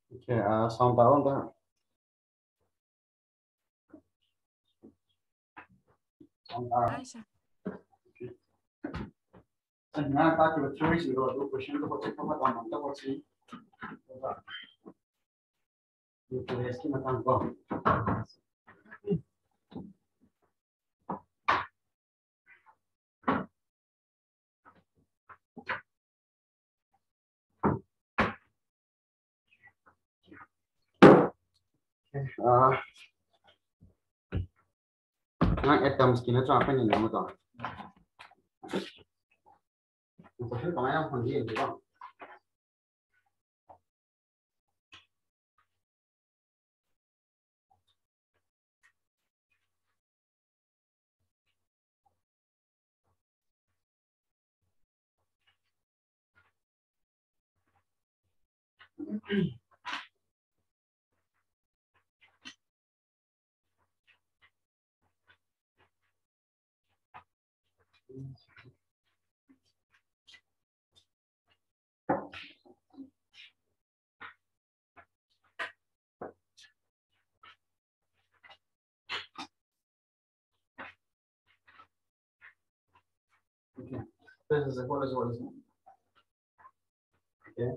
Okay, sound down the sound down. Aisha. And now back to the theory, so the question to what's it from on the what's it? You can ask him a time go. Now atoms kina to happen in the motor. Question come out from here, go. Okay. This is what is what is okay.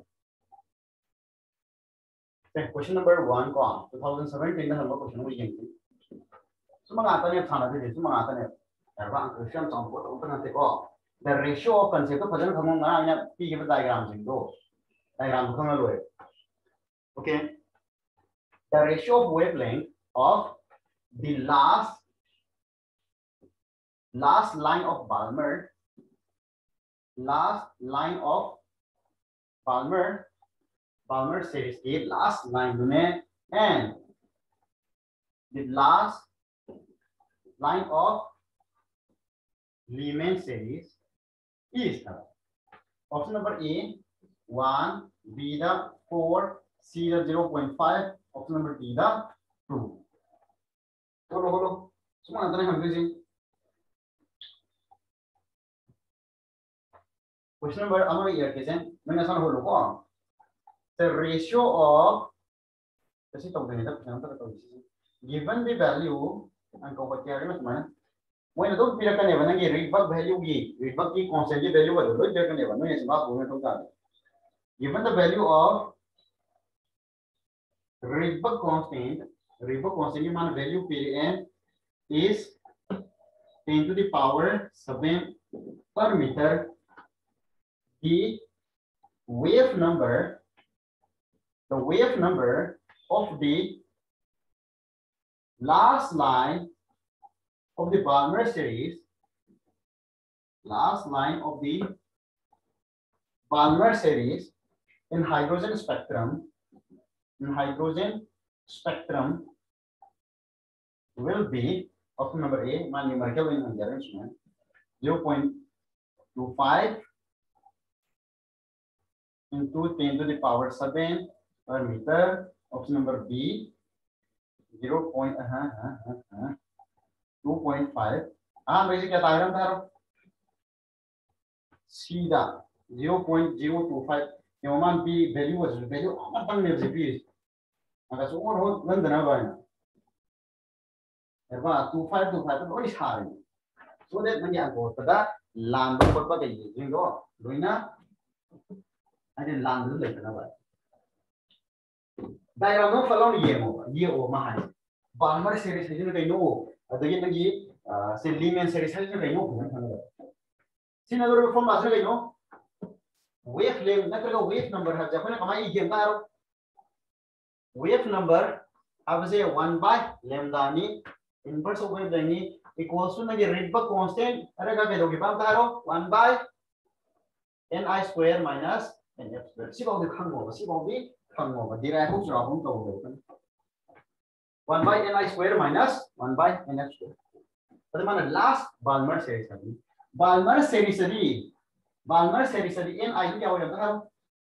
Okay, question number 1 ko 2017 na hello question mo yin. Sumanga ata ne thana de sumanga ata ne. Erba question chong ko to na te ko. The ratio of concept to phajana khamong na ina p given diagram jing do. Diagram ko na loe. Okay. The ratio of wavelength of the last line of Balmer series के last line में and the last line of Lyman series is option number A 1, B the 4, C the 0.5, option number D the 2. Hello. Semua nanti yang confusing. Question number amar year kesen मैंने ऐसा बोलो को the ratio of जैसे तो नहीं था question number तो given the value अंकों को क्या है मतलब when तो फिर करने वाला ये readback value की constant की value वाला लोग करने वाला मैं इस बात बोलने तो क्या given the value of readback constant की मान value p is 10 to the power 7 per meter. The wave number of the last line of the Balmer series in hydrogen spectrum will be option number A, my numerical in arrangement 0.25 into 10 to the power 7 per meter. Option number B 2.5. वैसे क्या diagram था सीधा 0.025 मान B value अपन में भी अगर सो और हो लंदना बायना एबा 25 तो बड़ी सारी सो दैट मन याको तदा लांदो पटपा के जिंगो लोइना अरे लांदो लेतना बा डायग्राम में फलाव ये ओ महान बालमर सीरीज है जिन कइनो अदगी नगी से लीमेन सीरीज है जिन कइनो सिन अदर फॉर्म आसे कइनो वेव लेंथ नत्रगा वेव नंबर है जखने कमाई गेम दारो वेव नंबर अब से 1 by lambda ni inverse of wave ni equals to nagi Rydberg constant अरे का दोगे बात दारो 1 by ni square minus nf square सी बाउंड खंगो डिराइव हो जरा हम तो 1 by ni square minus 1 by nf square तो माने लास्ट बाल्मर सीरीज ni क्या हो जाता है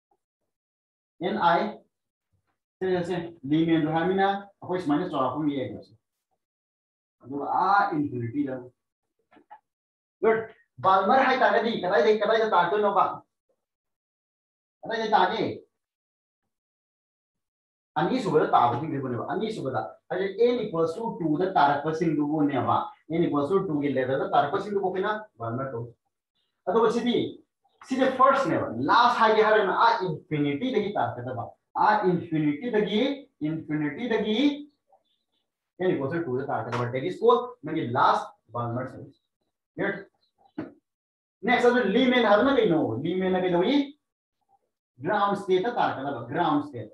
ni से लीनियर हामिना अखोई स्माइनस जरा हम ये है अदुगा इंफिनिटी दा गुड बाल्मर हाई तारे दी कदाई तातो नो बा कदाई तागे अनि सुबह ताबसिंग दिबनेबा अनि सुबह अजे n equals to 2 दा तारकसिंग दुबनेबा n equals to 2 के लेवल दा तारकसिंग दुबो किना 1/2 अतो बसिदी सिदे फर्स्ट नेबा लास्ट हागे हरना आ इंफिनिटी दगी तारकदबा आ इंफिनिटी दगी n equals to 2 दा तारकदबा दैट इज कॉल्ड नगी last Balmer series get next अब लीमेन हरना कइनो लीमेन के दोई ground state ground state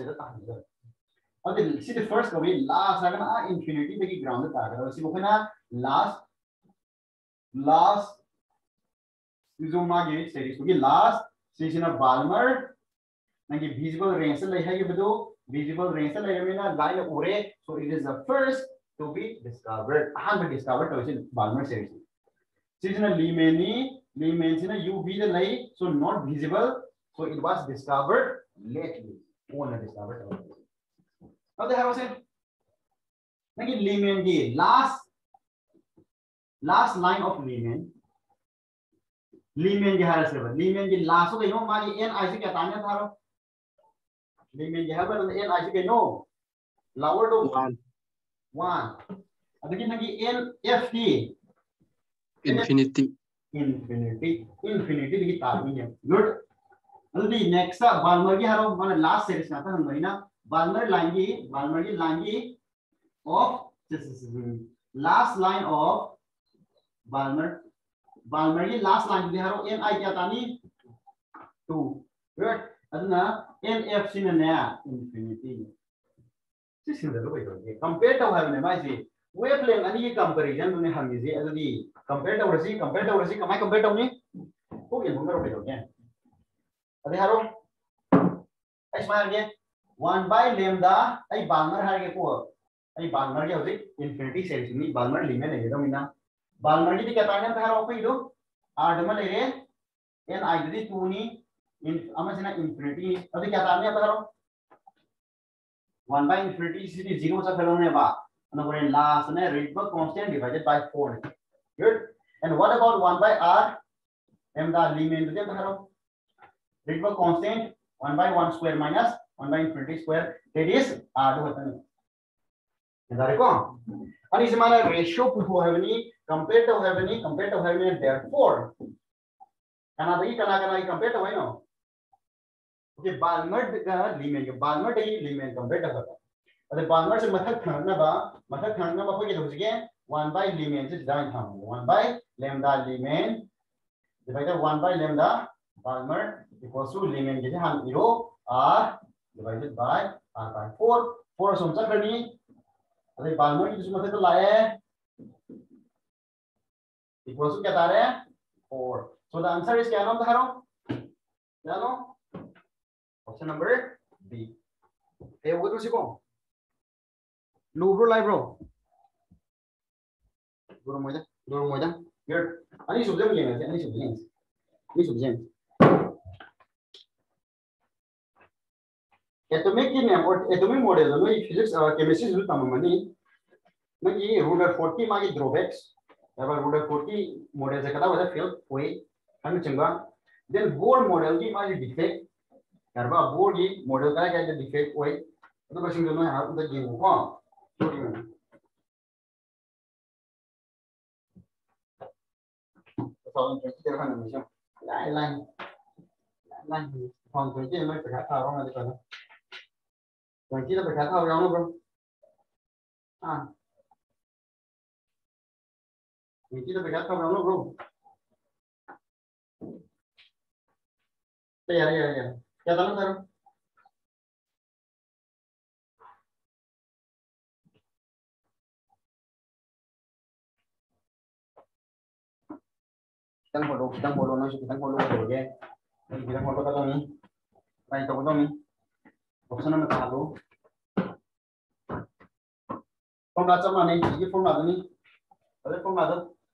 अब सी द फर्स्ट कभी लास्ट आगना इंफिनिटी दगी ग्राउंड तारकदा सी बखना लास्ट जो मागे सेरीज की लास्ट सीजना बाल्मर नगी विजिबल रेंज ले है बदो विजिबल रेंज ले रमेना लाइन ओरे so it is the first to be discovered हां डिस्कवर्ड तो बाल्मर सेरीज सीजना लीमेन सिना यूवी द लई so not visible. So it was discovered lately. Only discovered. Now they have said, like Lehman the last line of Lehman the Harris river. Lehman the last of the no money N Isaac at Tanya Tharo. Lehman the heaven and the N Isaac no lower to one. Again the NFT infinity the target. Good. अल्दी next Balmer की हारो माने last series ना था हम ना Balmer की line की of last line of Balmer की लास्ट लाइन की हारो एन आई क्या तानी 2 राइट अदना एन एफ सी ने इंफिनिटी सिस्टम लो बेतो ये कंपेयर तो है ने माइसी वेवलेंथ अनि की कंपैरिजन ने हम जी अददी कंपेयर तो रसी कमाई कंपेयर तो नहीं को के बंगरो बेतो के अरे हारो ऐस मार के 1 by lambda आई बाल्मर हार के को आई बाल्मर के होजे इंफिनिटी सेरीज नि बाल्मर लिमिट है दोमिना बाल्मर की क्या ताने हारो को इदो r दम ले रे n i दी 2 नि इन अमसना इंफिनिटी अबे क्या ताने हारो 1 by infinity सिटी 0 सा फेलोने बा and when last ne Rydberg constant divided by 4 good and what about 1 by r lambda limit दे हारो Rydberg constant 1 by 1 square minus 1 by infinity square that is r होता है इधर को और इस माना रेशियो पुट है बनी कंपेयर तो है बनी therefore कना कंपेयर तो है नो ओके बाल्मर का लीमेन कंपेयर तो होता अरे बाल्मर से मथक खाना बा कोई तो होगे 1 by लीमेन से डाउन था 1 by lambda Lyman divided 1 by lambda Balmer equals to Lyman के हम 0 r divided by r by 4 समझा करनी अरे बाल्मर की जिसमें तो लाया है equals to क्या था रहे 4 so the answer is क्या नाम था रो option number B ए वो तो सिको लूब्रो लाइब्रो गुरु मोजा गुड अनि सुबजेम लेंगे अनि सुबजेम एटॉमिक की नेम और एटॉमिक मॉडल नो फिजिक्स केमिस्ट्री जो तममनी नगी रूलर 40 मागी ड्रॉबैक्स एबा रूलर 40 मॉडल से कदा वदा फेल होई हम चंगा देन बोर मॉडल की मागी डिफेक्ट करबा बोर की मॉडल का क्या डिफेक्ट होई तो बसिंग दोनों हां उधर गेम को छोटी में तो ट्वेंटी तेरा खाने में लाइन फोन ट्वेंटी में पैसा था रहा है तो ट्वेंटी तो पैसा था रहा हूं ब्रो हां ट्वेंटी तो पैसा था रहा हूं ब्रो यार क्या था ना sir kita follow na kita follow हो गया kita follow का तो नहीं राइट तो नहीं ऑप्शन में था लो फॉर्म लाचा माने ये फॉर्म ला नहीं अरे फॉर्म ला दो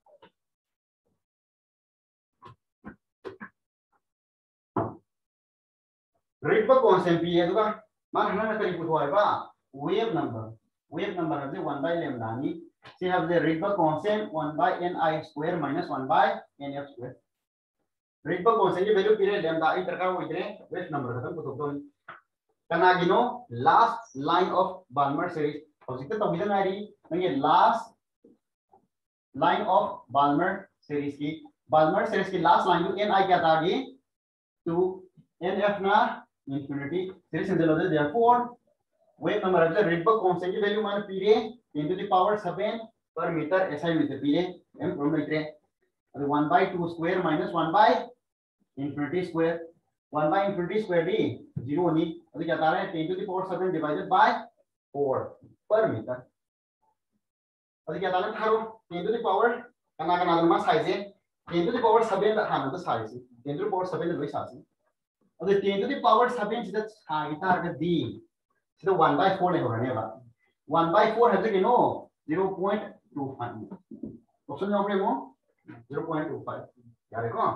Rydberg constant p है तो का मान हमें करीब कुछ होएगा वेव नंबर है 1 by lambda नहीं we have the Rydberg constant 1 by ni square minus 1 by nf square. Rydberg constant की वैल्यू पीरियड लैम्डा i तरका वो इतने वेव नंबर खत्म को तो कनागिनो last line of Balmer series हौजिक तौगिदा नारी नंगे last line of Balmer series की लास्ट लाइन एन आई क्या तागी to nf na infinity series in the therefore weight number of the Rydberg constant की value मान पीरे 10 to the power 7 per meter SI meter पीरे m from meter 1 by 2 square minus 1 by infinity square 1 by infinity square दी 0 नहीं अभी क्या तारा है 10 to the power 7 divided by 4 per meter अभी क्या तारा थारो 10 to the power कना कना लम्बा size है 10 to the power 7 दा हाँ तो size 10 to the power 7 दा वही size अभी 10 to the power 7 जितना size तार का दी So 1 by 4 नहीं 1 by 4 है तो किनो 0.25 ऑप्शन में अपने मो 0.25 क्या देखो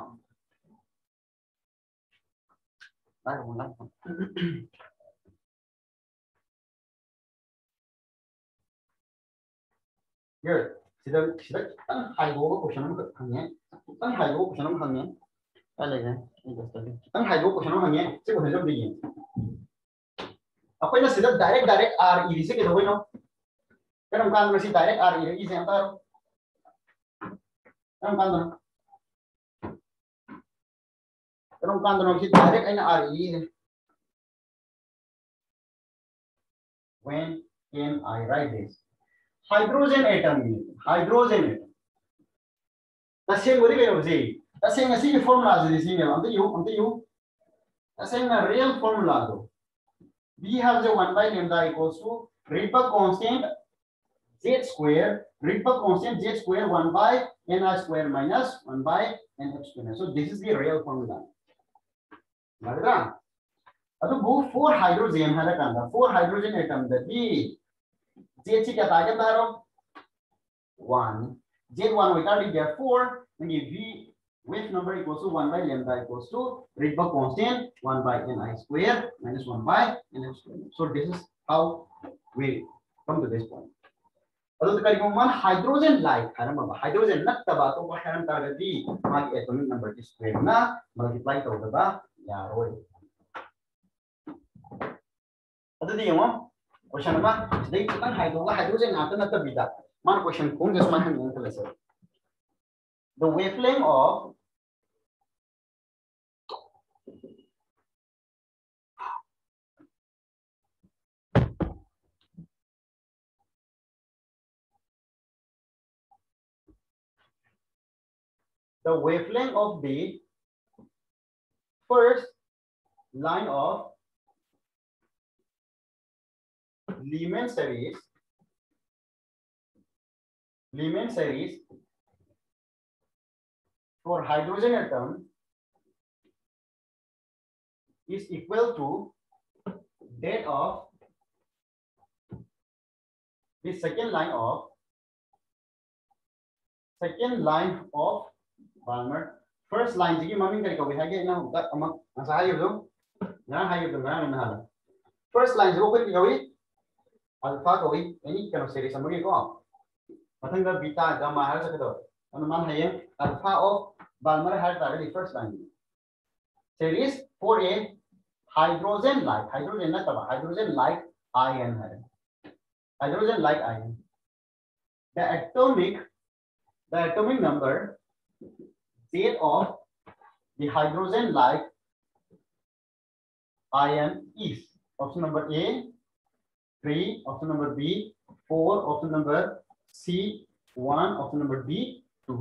लाइक बोलना ये सीधा सीधा तंग हाई गो क्वेश्चन हम हंगे तंग हाई गो क्वेश्चन हम हंगे क्या लेंगे तंग हाई गो क्वेश्चन हम हंगे से क्वेश्चन जब दिए अखोइना सीधा डायरेक्ट आर ई से के दो नो कम कान में सी डायरेक्ट आर ई से अंतर कम कान दो सी डायरेक्ट आइन आर ई when can I write this hydrogen atom तसेंग वरी कयो जे तसेंग असि की फार्मूला जे सी ने अंत यू तसेंग रियल फार्मूला दो we have the 1 by lambda equals to Rydberg constant z square Rydberg constant z square 1 by ni square minus 1 by nf square. So this is the real formula. Nagda adu bu 4 hydrogen hada kanda 4 hydrogen atom da di z chi kya ta daro 1 z1 we got it 4 then v wave number equals to 1 by lambda equals to Rydberg constant 1 by ni square minus 1 by nf square. So this is how we come to this point. Although the curriculum hydrogen like hydrogen not the bato ko haram targati mag atomic number is square na multiply to the ba yaroi. Ado di mo question ma dai tan hydrogen atom not the bida man question kung just man han class the wavelength of the first line of Lyman series for hydrogen atom is equal to that of the second line of Balmer. First line ji mami kari kawi hage na hukta amak asa hayo do na hayo do na first line ji ko kawi alpha kawi any kind of series amagi ko mathang da beta gamma har sa do anuman haye alpha of Balmer har ta the first line series for a hydrogen like ion hai hydrogen like ion the atomic number Z of the hydrogen like ion is option number A 3, option number B 4, option number C 1, option number D 2.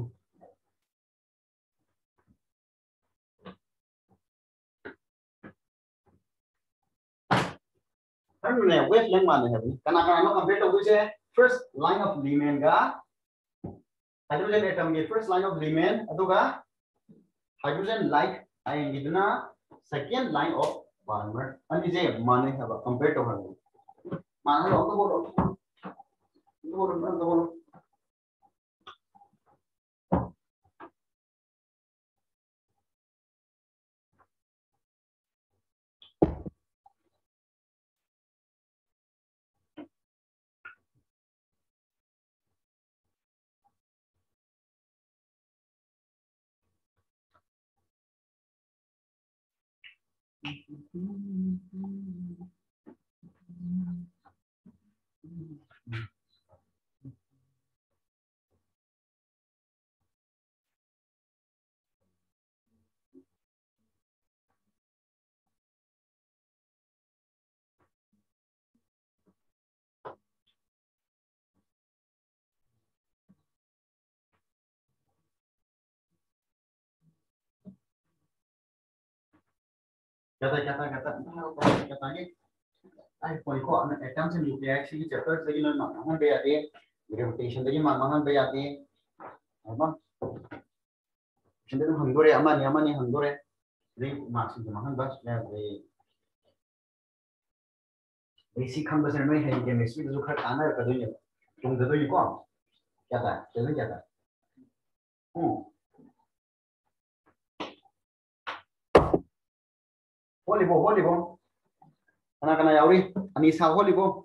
हमने wavelength मान है अभी कना no compare तो से first line of Lyman का hydrogen atom के first line of Lyman अदुगा hydrogen like ion इतना second line of Balmer अनि जे माने है कंपेयर तो हर मान लो तो बोलो kata ni ai poi ko an atom se nuclei si chapter se no ma han be ate gravitation de ma han be ate ama chinde no hangore amani hangore re ma si ma han bas le basic kham bas no hai chemistry जो खर आना कर दो ये तुम दे दो ये को क्या था चलो क्या था volleyball kana yauri ani sa volleyball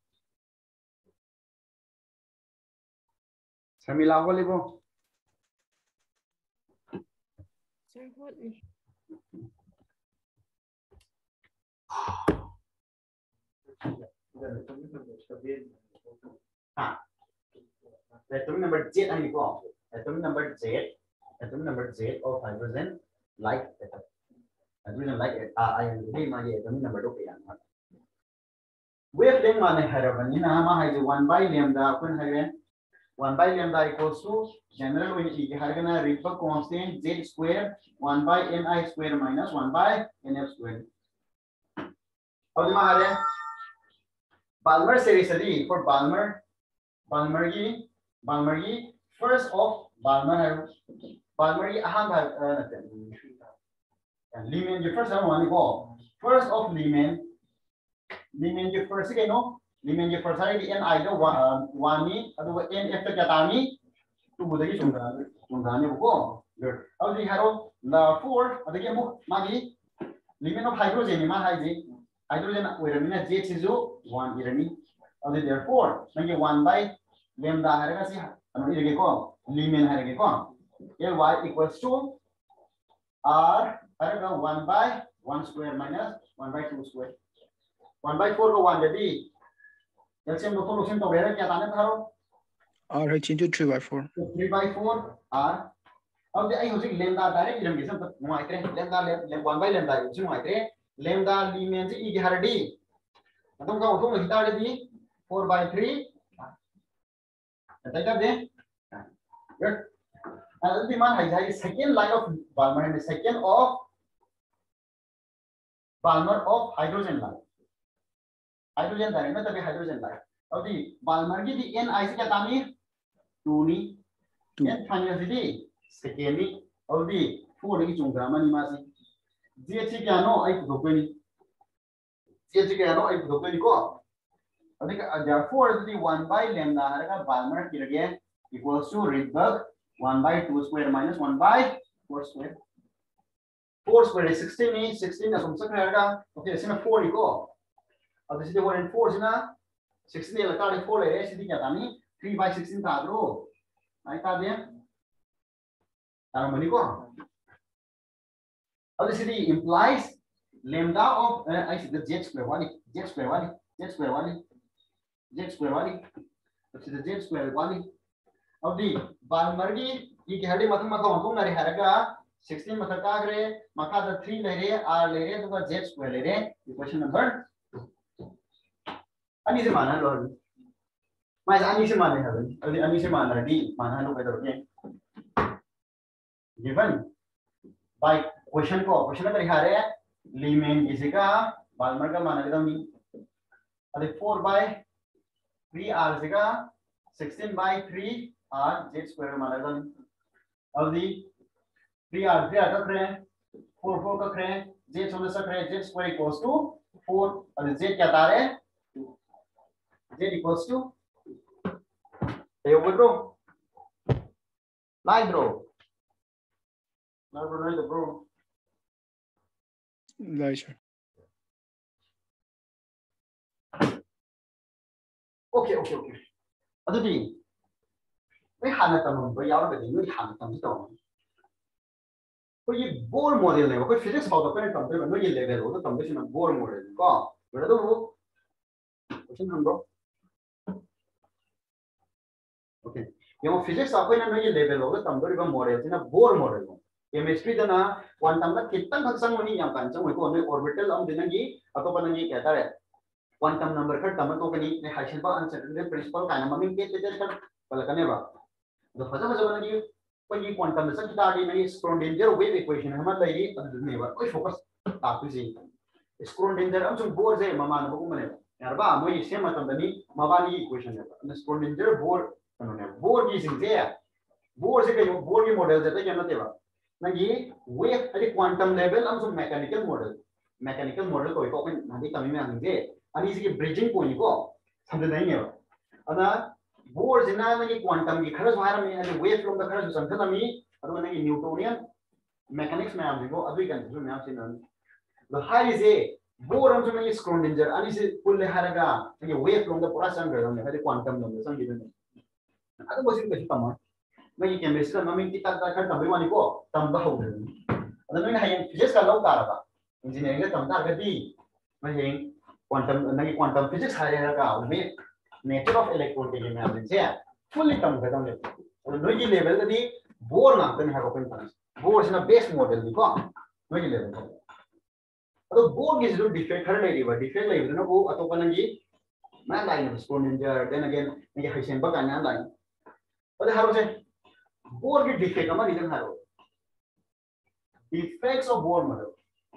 Samila volleyball Sir, volley. Atom number Z ani ko atom number Z of hydrogen like atom hydrogen like iron ni ma ye atom number 2 yan wavelength mane harabani na ma hai 1 by lambda kun hai 1 by lambda equals to general when e hargana Rydberg constant Z square 1 by ni square minus 1 by nf square अब ma hare Balmer series adi for Balmer first of Balmer aham Lyman the first one go first of Lyman the first again no Lyman the first hari n I do one ni adu n f ta tami tu budagi chungdani ko good अब the haro the four adagi amu magi Lyman of hydrogen ma hai hydrogen oiramina Z is 1 irani and therefore nagi 1 by lambda harega si anu irege ko Lyman harege ko Ly equals to r harega 1 by 1 square minus 1 by 2 square 1 by 4 ko 1 jadi LCM to solution to bera kya tane tharo r h into 3 by 4 3 by 4 r अब आई होजिक lambda direct Iram गेसम त मोइत्रे lambda 1 by lambda Iram मोइत्रे lambda Lyman से e hardi मतलब का उठो हिता दी 4 by 3 ऐसा कर दे good and the man है second line of Balmer and the second of Balmer of hydrogen line ना तभी hydrogen line अब दी Balmer की दी n I से क्या तामी 2 नी n फाइनल से दी second नी अब दी 4 की चुंगरामा नी मासी Z से क्या नो आई तो कोई नहीं Z से क्या नो आई तो कोई नहीं को अब दी therefore the 1 by lambda हरका Balmer की लगे equals to Rydberg 1 by 2 square minus 1 by 4 square 4 square is 16 is 16 as हम सकते हैं okay इसमें 4 इको अब इसे 1 and 4 इसना 16 ये लगता है 4 ले रहे हैं सीधी क्या तानी 3 by 16 था दो नहीं था दे तार मनी को अब इसे दी implies lambda of I see the z square वाली तो इसे z square वाली अब दी Balmer की ये के हड्डी मतलब मका वंतुंग नरे हरगा 16 मतलब का करे मका द 3 ले रहे r ले रहे तो का z स्क्वायर ले रहे इक्वेशन नंबर अनि से माना लो मैं अनि से माने है अभी अनि से माना दी माना लो better okay given by question पर हारे Lyman किसी का Balmer का माना एकदम नहीं अभी 4 by 3 r से का 16 by 3 r z square माना एकदम अब दी 3 r का करें 4 का करें z सोने से करें z square equals to 4 और z क्या तारे z equals to ये ऊपर bro like bro like sir okay अदुदी वे हाना तमन बो याव बदि नो हाना तम तो कोई ये बोर मॉडल है कोई फिजिक्स फाउंड करने तब तक नो ये लेवल हो तो तब तक ना बोर मॉडल को बड़ा तो वो क्वेश्चन हम लोग ओके ये वो फिजिक्स आपको ना नो ये लेवल हो तो तब तक वो मॉडल है ना बोर मॉडल हो केमिस्ट्री जना क्वांटम ना कितना खर्चंग होनी यहाँ कांचंग हो तो ऑर्बिटल हम देना की अतो पता ये कहता है क्वांटम नंबर खर तब तो कहीं हाइसेनबर्ग अनसर्टेनिटी प्रिंसिपल का नाम में के कर पलकने बा तो फजा फजा बना की कोई क्वांटम में सच ताड़ी नहीं स्क्रोडिंजर वेव इक्वेशन हम लई अदने बा कोई फोकस ताकि जी स्क्रोडिंजर हम जो बोर जे ममान बगु मने यारबा मोई सेम मतलब दनी मबानी इक्वेशन है स्क्रोडिंजर बोर कनोने बोर की सिंजे बोर से कहीं बोर की मॉडल देते क्या नते बा ना ये वेव अरे क्वांटम लेवल हम जो मैकेनिकल मॉडल कोई को अपन नादी कमी में आंगे अनि इसकी ब्रिजिंग पॉइंट को समझ नहीं है अना बोर जिना नगी क्वांटम की खरस हारा में अनि वेव फ्लो का खरस संखनमी अदो नगी न्यूटोनियन मैकेनिक्स में हम को अदुई कंसेप्ट में आपसे नन द हाई इज ए बोर हम जो नगी स्क्रोडिंजर अनि से पुल हारगा नगी वेव फ्लो का पूरा संग गयो ने क्वांटम नंबर संग दिबे अदो बसिन कछु तम नगी केमिस्ट्री ममिंग की तक खर तबई वाली को तम बा हो अदो नगी हाय फिजिक्स का लौ तारबा इंजीनियरिंग का तम तारगदी महें क्वांटम नगी क्वांटम फिजिक्स हारेगा वे नेचर ऑफ इलेक्ट्रॉन के में आने से फुल्ली कम खत्म है और नोई लेवल दी बोर ना कने हाको कोई पास बोर से ना बेस मॉडल दी को नोई लेवल तो बोर की जो डिफेक्ट हर लेडी बा डिफेक्ट ले ना वो अतो पनगी मैं लाइन स्क्रोडिंजर देन अगेन नगी हाइसेनबर्ग का नाम लाइन और हारो से बोर की डिफेक्ट हमारी रीजन हारो defects of Bohr model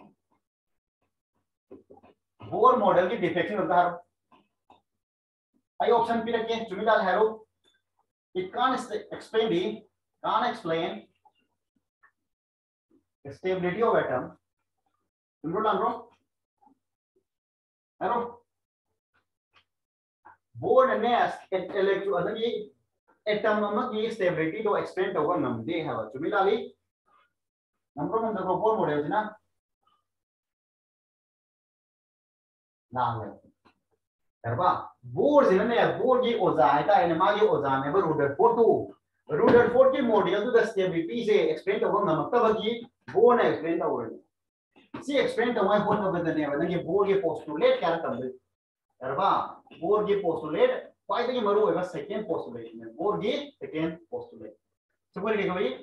Bohr model की डिफेक्ट होता है आई ऑप्शन पे रखें चुमिलाल हैरो it can't explain the stability of atom तुम बोल रहा हैरो बोर ने इलेक्ट्रॉन ये एटम में की स्टेबिलिटी तो एक्सप्लेन होगा नम दे है चुमिलाली नंबर में देखो बोर मॉडल है ना नाम है बोर जिन्हें बोर की ओजा है ता इन्हें मागी ओजा में वो रूडरफोर्ड की मॉडल तो स्टेबिलिटी से एक्सप्लेन तो हम नमक तब की बोर ने एक्सप्लेन तो वो सी एक्सप्लेन तो वही बोर तो बदलने वाला ये बोर के पोस्टुलेट क्या तब यारबा बोर के पोस्टुलेट फाइदा की मरो है सेकंड पोस्टुलेट में बोर के सेकंड पोस्टुलेट so बोल के भाई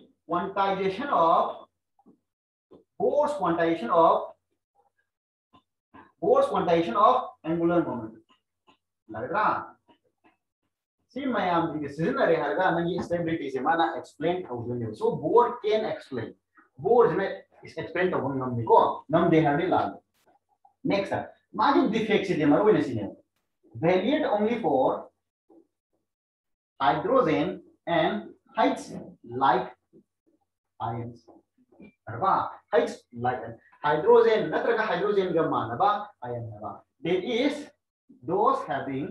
Bohr's quantization of angular momentum लग रहा सी मैं आप दिखे सीजन रहे हर का नंगी स्टेबिलिटी से माना एक्सप्लेन होने so Bohr can explain Bohr में इस एक्सप्लेन तो हम नम को नम दे हर लाल नेक्स्ट है मार्जिन डिफेक्ट से मरो ने सीने valued only for hydrogen and heights like ions अरबा heights like hydrogen नत्र का hydrogen का मानबा ion है that is those having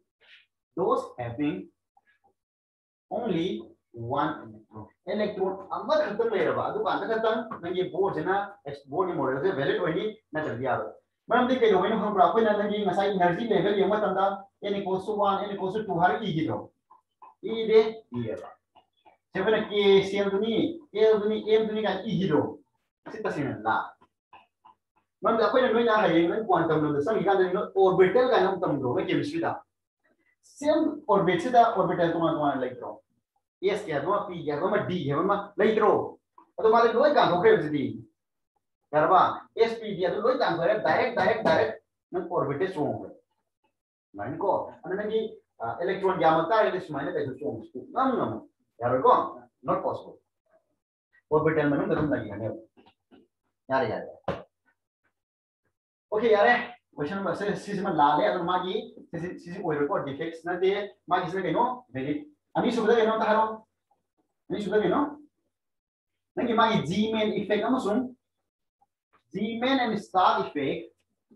only one electron amma khatam le raba adu kan khatam nangi board jana board model se valid hoini na chal diya maram de kai hoino ham pra koina nangi ngasai energy level yema tanda n equals to 1 n equals to 2 har ki gido e de e ba sebana ki cm duni l duni m duni kan e gido sita sinan la man da koina noina hayeng nan quantum number sang ikan no orbital ka nam tam do ke chemistry da same orbit से दा orbital तुम्हारा electron s क्या दो p क्या दो d है वमा electron तो तुम्हारे लोई का होके जदी करबा s p दिया तो लोई का करे डायरेक्ट न ऑर्बिट से होंगे लाइन को अनन की इलेक्ट्रॉन ज्यामता है इस मायने कैसे होंगे नम यार को नॉट पॉसिबल ऑर्बिटल में तुम लगी है यार ओके यार क्वेश्चन नंबर 6 सिस्टम लाले अगर मागी सिसी ओइल को डिफेक्ट्स न दे मागी से कइनो वैलिड अनि सुबदा कइनो तारो अनि सुबदा कइनो नंगी मागी जी मेन इफेक्ट अमसुम Zeeman and Stark effect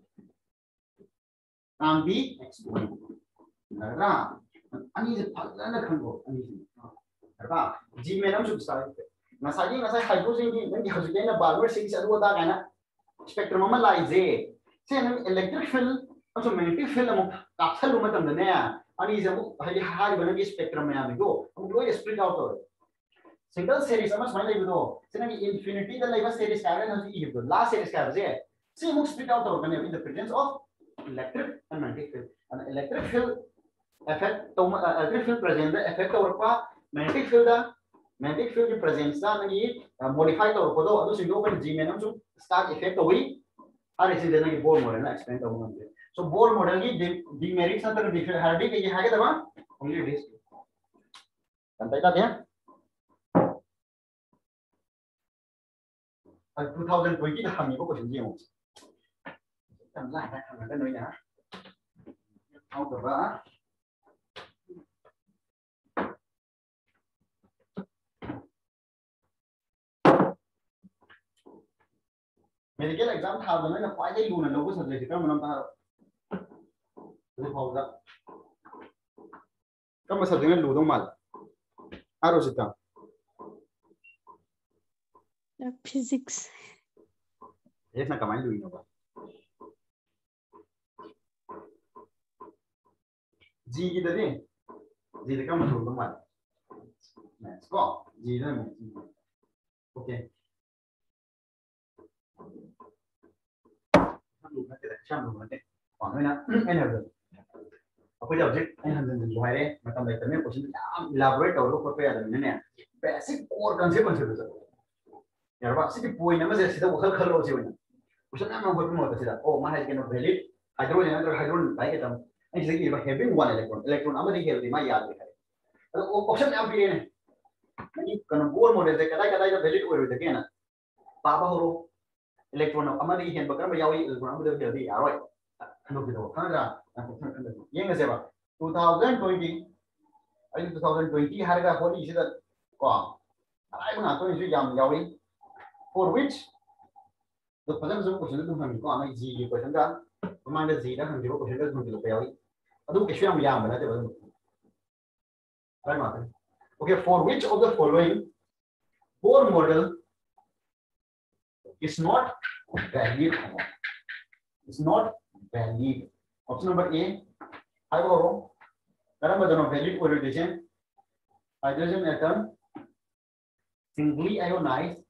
can be explained नरा अनि जे फजन खंगो अनि नरा जी मेन अमसुम स्टार इफेक्ट नसाई हाइड्रोजन की नंगी हजुकेना बालवर सिक्स अदो दा गाना स्पेक्ट्रम अमा लाइजे से नंग electric field also magnetic field among capsule room tam dane ani jamu hali hari bana ki spectrum में आने को हम लोग split out हो single series ama smile like do sina ki infinity the like series ka na ji do last series ka je see mux split out or in the presence of electric and magnetic field and electric field effect to electric field present the effect over pa magnetic field ki presence na ni modify to ko do adu singo kan g menam su stark effect wi are is the Bohr model na explain to ngam so Bohr model ki demerits na to different hardy ke ye ha ke dama only this kan ta dia 2020 ทำนี้ก็เป็นยังไงทำไรนะทำอะไรกันเลยนะเอาแต่ว่า medical exam ทำตอนนั้นควายได้รู้นะเราก็สนใจที่ก็มันต้องรู้พอแล้วก็มาสนใจรู้ต้องมารู้สิครับ physics. Es na kamay luino ba? G kita ni. G kita kan masuk tempat. Nah, kok G itu ni. Okey. Sambil nanti dah sambil nanti. Orang mana? Energi. Apa jawab je? Energi tu hari macam macam ni question elaborate और लोग पर ada ni. Basic core concept concept tu. यार बात सिर्फ point number से सीधा वो खल लो चाहिए ना उसे ना मैं वो भी मोटा सीधा ओ माह के नो valid हाइड्रोजन अगर हाइड्रोजन भाई के तम ऐसे कि having one electron अब देखिए तो मैं याद रखा है तो वो ऑप्शन में आप भी है नहीं कनो बोर मॉडल से कदा जो valid हो रही है ना पापा हो electron अब मैं देखिए बकर में यावी electron अब देखिए तो यार भाई नो भी तो खाना ये कैसे बा 2020 अभी 2020 हर का होली इसी तरह कौन अरे बना तो इसे यावी for which the present question is going to be G question da command Z da hang question is going to be yawi adu question am yam na te ba right ma okay for which of the following Bohr model is not valid option number A I go number the valid orientation hydrogen atom singly ionized